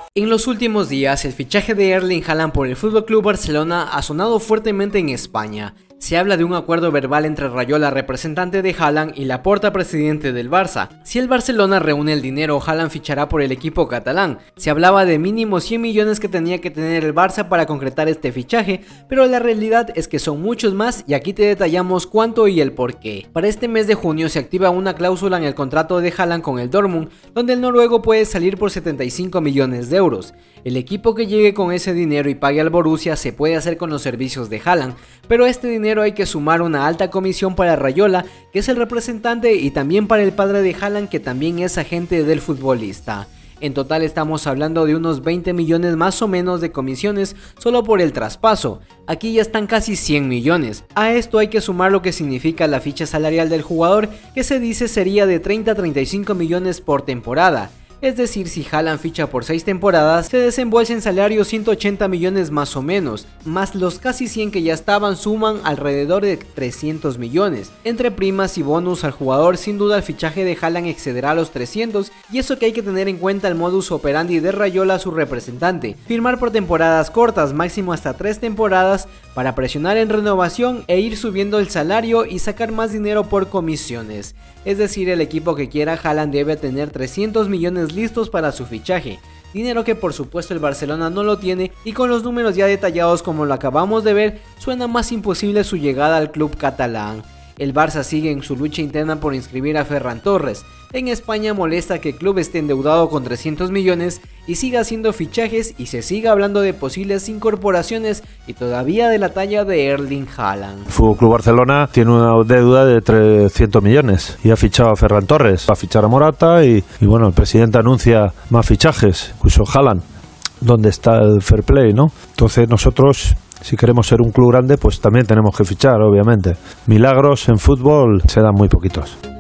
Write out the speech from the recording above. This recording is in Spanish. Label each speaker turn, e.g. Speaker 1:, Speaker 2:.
Speaker 1: En los últimos días, el fichaje de Erling Haaland por el FC Barcelona ha sonado fuertemente en España. Se habla de un acuerdo verbal entre Rayola, representante de Haaland, y Laporta, presidente del Barça. Si el Barcelona reúne el dinero, Haaland fichará por el equipo catalán. Se hablaba de mínimo 100 millones que tenía que tener el Barça para concretar este fichaje, pero la realidad es que son muchos más y aquí te detallamos cuánto y el por qué. Para este mes de junio se activa una cláusula en el contrato de Haaland con el Dortmund, donde el noruego puede salir por 75 millones de euros. El equipo que llegue con ese dinero y pague al Borussia se puede hacer con los servicios de Haaland, pero a este dinero hay que sumar una alta comisión para Rayola, que es el representante, y también para el padre de Haaland, que también es agente del futbolista. En total estamos hablando de unos 20 millones más o menos de comisiones solo por el traspaso. Aquí ya están casi 100 millones. A esto hay que sumar lo que significa la ficha salarial del jugador, que se dice sería de 30 a 35 millones por temporada. Es decir, si Haaland ficha por 6 temporadas, se desembolsa en salario 180 millones más o menos, más los casi 100 que ya estaban suman alrededor de 300 millones. Entre primas y bonus al jugador, sin duda el fichaje de Haaland excederá los 300, y eso que hay que tener en cuenta el modus operandi de Rayola, su representante: firmar por temporadas cortas, máximo hasta 3 temporadas, para presionar en renovación e ir subiendo el salario y sacar más dinero por comisiones. Es decir, el equipo que quiera Haaland debe tener 300 millones listos para su fichaje, dinero que por supuesto el Barcelona no lo tiene, y con los números ya detallados como lo acabamos de ver, suena más imposible su llegada al club catalán. El Barça sigue en su lucha interna por inscribir a Ferran Torres. En España molesta que el club esté endeudado con 300 millones y siga haciendo fichajes y se siga hablando de posibles incorporaciones y todavía de la talla de Erling Haaland.
Speaker 2: FC Barcelona tiene una deuda de 300 millones y ha fichado a Ferran Torres, va a fichar a Morata y bueno, el presidente anuncia más fichajes, incluso Haaland. ¿Dónde está el fair play, no? Entonces nosotros, si queremos ser un club grande, pues también tenemos que fichar, obviamente. Milagros en fútbol se dan muy poquitos.